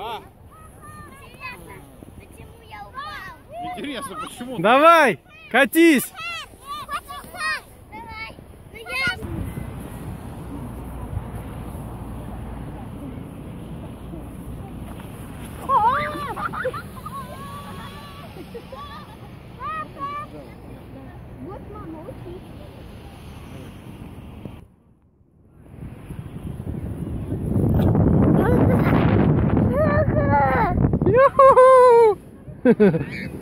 А? Почему я упал? Интересно, почему? Давай, катись. Давай. Ну я... Вот мама, учись. Юху!